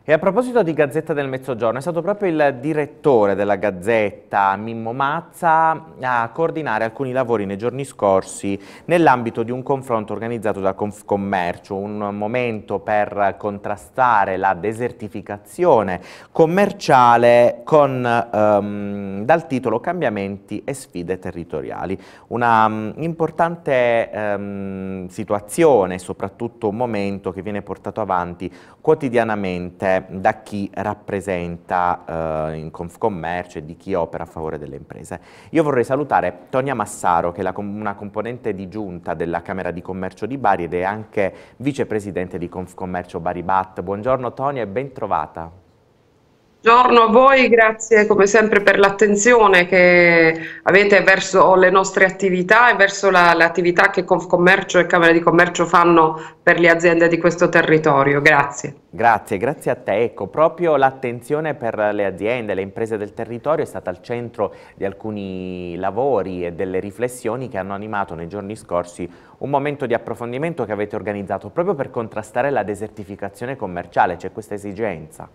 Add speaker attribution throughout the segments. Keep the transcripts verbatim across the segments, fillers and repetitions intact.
Speaker 1: E a proposito di Gazzetta del Mezzogiorno, è stato proprio il direttore della Gazzetta, Mimmo Mazza, a coordinare alcuni lavori nei giorni scorsi nell'ambito di un confronto organizzato da Confcommercio, un momento per contrastare la desertificazione commerciale con, ehm, dal titolo Cambiamenti e sfide territoriali. Una um, importante ehm, situazione, soprattutto un momento che viene portato avanti quotidianamente da chi rappresenta eh, in Confcommercio e di chi opera a favore delle imprese. Io vorrei salutare Tonia Massaro, che è la, una componente di giunta della Camera di Commercio di Bari ed è anche vicepresidente di Confcommercio Bari Bat. Buongiorno Tonia e ben trovata.
Speaker 2: Buongiorno a voi, grazie come sempre per l'attenzione che avete verso le nostre attività e verso l'attività la, che Confcommercio e Camera di Commercio fanno per le aziende di questo territorio. Grazie.
Speaker 1: Grazie, grazie a te. Ecco, proprio l'attenzione per le aziende, le imprese del territorio è stata al centro di alcuni lavori e delle riflessioni che hanno animato nei giorni scorsi un momento di approfondimento che avete organizzato proprio per contrastare la desertificazione commerciale. C'è questa esigenza.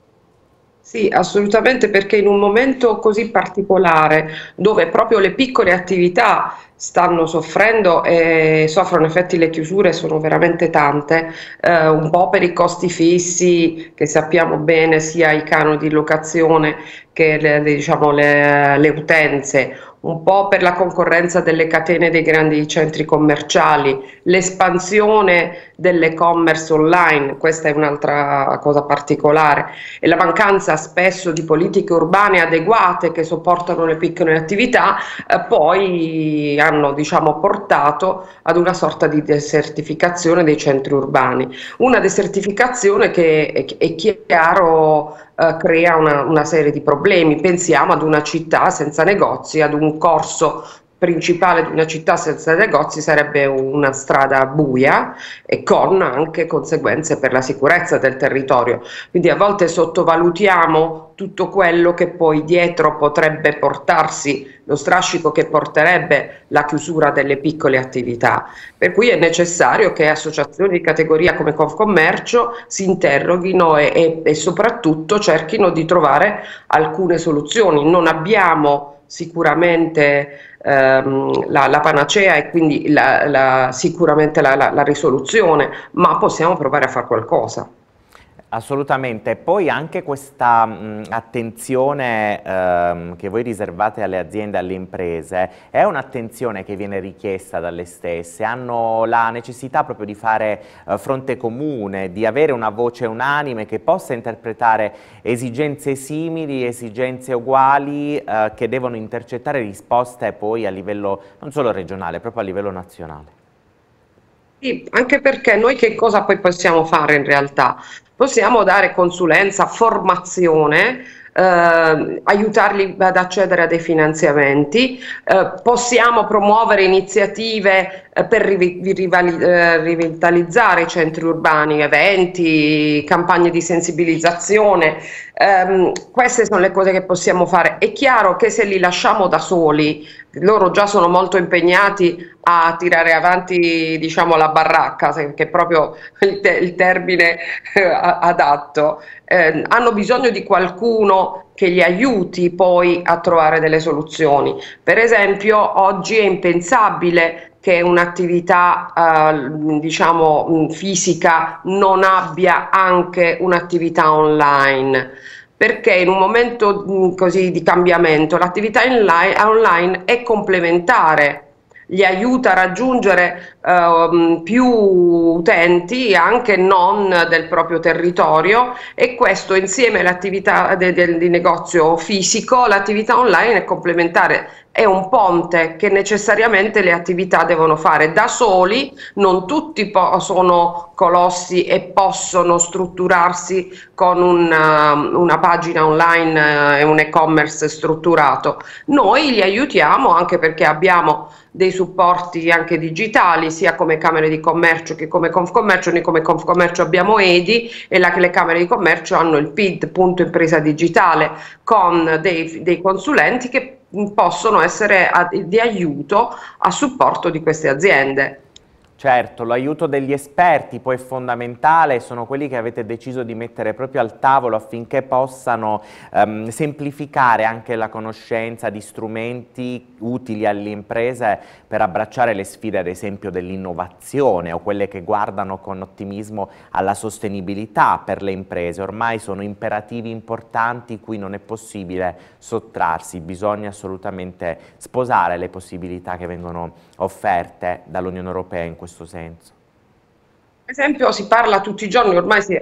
Speaker 2: Sì, assolutamente, perché in un momento così particolare dove proprio le piccole attività stanno soffrendo e soffrono effetti, le chiusure sono veramente tante, eh, un po' per i costi fissi che sappiamo bene, sia i canoni di locazione che le, le, diciamo, le, le utenze, un po' per la concorrenza delle catene dei grandi centri commerciali, l'espansione dell'e-commerce online, questa è un'altra cosa particolare, e la mancanza spesso di politiche urbane adeguate che sopportano le piccole attività, eh, poi hanno diciamo, portato ad una sorta di desertificazione dei centri urbani. Una desertificazione che è, è chiaro eh, crea una, una serie di problemi. Pensiamo ad una città senza negozi, ad un corso principale di una città senza negozi sarebbe una strada buia e con anche conseguenze per la sicurezza del territorio. Quindi a volte sottovalutiamo tutto quello che poi dietro potrebbe portarsi, lo strascico che porterebbe la chiusura delle piccole attività. Per cui è necessario che associazioni di categoria come Confcommercio si interroghino e, e, e soprattutto cerchino di trovare alcune soluzioni. Non abbiamo sicuramente ehm, la, la panacea e quindi la, la, sicuramente la, la, la risoluzione, ma possiamo provare a fare qualcosa.
Speaker 1: Assolutamente, poi anche questa mh, attenzione ehm, che voi riservate alle aziende, alle imprese, è un'attenzione che viene richiesta dalle stesse, hanno la necessità proprio di fare eh, fronte comune, di avere una voce unanime che possa interpretare esigenze simili, esigenze uguali, eh, che devono intercettare risposte poi a livello non solo regionale, proprio a livello nazionale.
Speaker 2: Sì, anche perché noi che cosa poi possiamo fare in realtà? Possiamo dare consulenza, formazione, eh, aiutarli ad accedere a dei finanziamenti, eh, possiamo promuovere iniziative eh, per rivi rivali eh, rivitalizzare i centri urbani, eventi, campagne di sensibilizzazione. Eh, queste sono le cose che possiamo fare. È chiaro che se li lasciamo da soli, loro già sono molto impegnati a tirare avanti diciamo la baracca, che è proprio il, te il termine eh, adatto, eh, hanno bisogno di qualcuno che li aiuti poi a trovare delle soluzioni. Per esempio oggi è impensabile che un'attività eh, diciamo fisica non abbia anche un'attività online, perché in un momento mh, così di cambiamento l'attività online è complementare, gli aiuta a raggiungere eh, più utenti anche non del proprio territorio, e questo insieme all'attività di negozio fisico, l'attività online è complementare, è un ponte che necessariamente le attività devono fare da soli. Non tutti sono colossi e possono strutturarsi con una, una pagina online e un e-commerce strutturato. Noi li aiutiamo anche perché abbiamo dei supporti anche digitali, sia come Camere di Commercio che come Confcommercio. Noi come Confcommercio abbiamo E D I e la, le Camere di Commercio hanno il P I D, punto impresa digitale, con dei, dei consulenti che possono essere a, di aiuto a supporto di queste aziende.
Speaker 1: Certo, l'aiuto degli esperti poi è fondamentale, sono quelli che avete deciso di mettere proprio al tavolo affinché possano ehm, semplificare anche la conoscenza di strumenti utili alle imprese per abbracciare le sfide, ad esempio, dell'innovazione o quelle che guardano con ottimismo alla sostenibilità per le imprese. Ormai sono imperativi importanti cui non è possibile sottrarsi, bisogna assolutamente sposare le possibilità che vengono offerte dall'Unione Europea in questo senso.
Speaker 2: Per esempio si parla tutti i giorni, ormai si,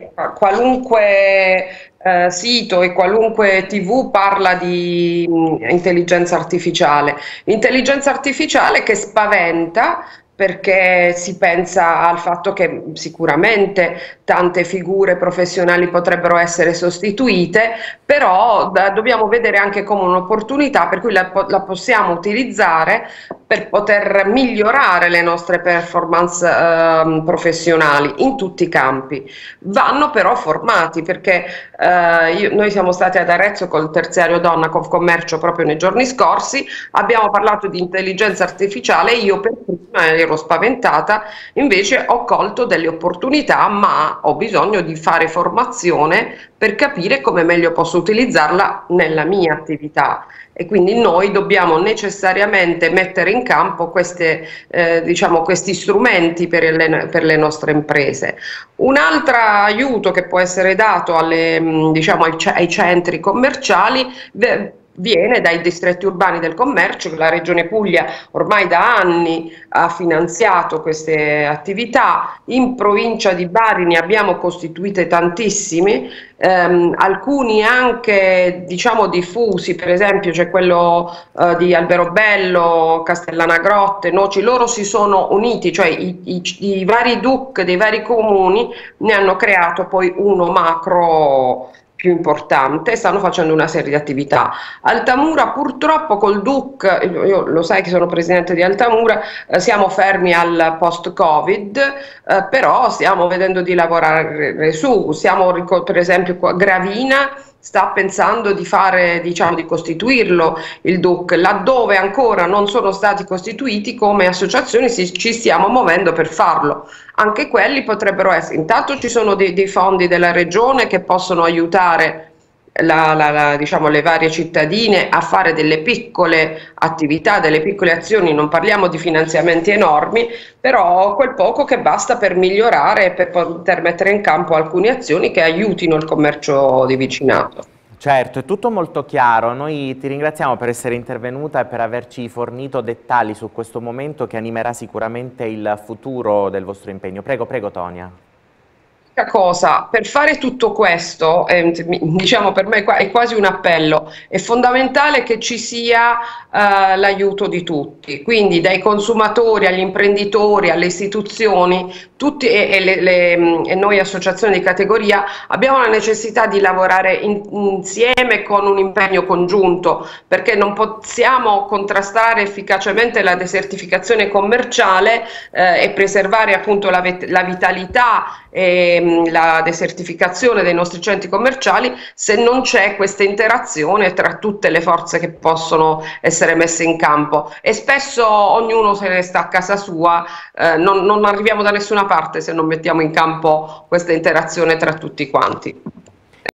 Speaker 2: qualunque eh, sito e qualunque tivù parla di mh, intelligenza artificiale. Intelligenza artificiale che spaventa perché si pensa al fatto che sicuramente tante figure professionali potrebbero essere sostituite, però da, dobbiamo vedere anche come un'opportunità per cui la, la possiamo utilizzare per poter migliorare le nostre performance eh, professionali in tutti i campi. Vanno però formati perché eh, io, noi siamo stati ad Arezzo col terziario donna Confcommercio proprio nei giorni scorsi, abbiamo parlato di intelligenza artificiale, io per prima ero spaventata, invece ho colto delle opportunità, ma ho bisogno di fare formazione per capire come meglio posso utilizzarla nella mia attività. E quindi noi dobbiamo necessariamente mettere in campo queste, eh, diciamo, questi strumenti per le, per le nostre imprese. Un altro aiuto che può essere dato alle, diciamo, ai, ai centri commerciali viene dai distretti urbani del commercio, che la Regione Puglia ormai da anni ha finanziato queste attività. In provincia di Bari ne abbiamo costituite tantissimi, ehm, alcuni anche diciamo diffusi, per esempio c'è quello eh, di Alberobello, Castellana Grotte, Noci, loro si sono uniti, cioè i, i, i vari D U C dei vari comuni ne hanno creato poi uno macro più importante, stanno facendo una serie di attività. Altamura purtroppo col D U C, io lo sai che sono presidente di Altamura, eh, siamo fermi al post-Covid, eh, però stiamo vedendo di lavorare su, siamo per esempio qua, Gravina sta pensando di fare, diciamo, di costituirlo il D U C, laddove ancora non sono stati costituiti come associazioni si, ci stiamo muovendo per farlo. Anche quelli potrebbero essere, intanto ci sono dei, dei fondi della regione che possono aiutare la, la, la, diciamo, le varie cittadine a fare delle piccole attività, delle piccole azioni, non parliamo di finanziamenti enormi, però quel poco che basta per migliorare e per poter mettere in campo alcune azioni che aiutino il commercio di vicinato.
Speaker 1: Certo, è tutto molto chiaro. Noi ti ringraziamo per essere intervenuta e per averci fornito dettagli su questo momento che animerà sicuramente il futuro del vostro impegno. Prego, prego Tonia.
Speaker 2: Cosa, per fare tutto questo, eh, diciamo per me è quasi un appello, è fondamentale che ci sia eh, l'aiuto di tutti, quindi dai consumatori agli imprenditori, alle istituzioni, tutti e, e, le, le, e noi associazioni di categoria abbiamo la necessità di lavorare in, insieme con un impegno congiunto, perché non possiamo contrastare efficacemente la desertificazione commerciale eh, e preservare appunto la, la vitalità e la desertificazione dei nostri centri commerciali se non c'è questa interazione tra tutte le forze che possono essere messe in campo, e spesso ognuno se ne sta a casa sua, eh, non, non arriviamo da nessuna parte se non mettiamo in campo questa interazione tra tutti quanti.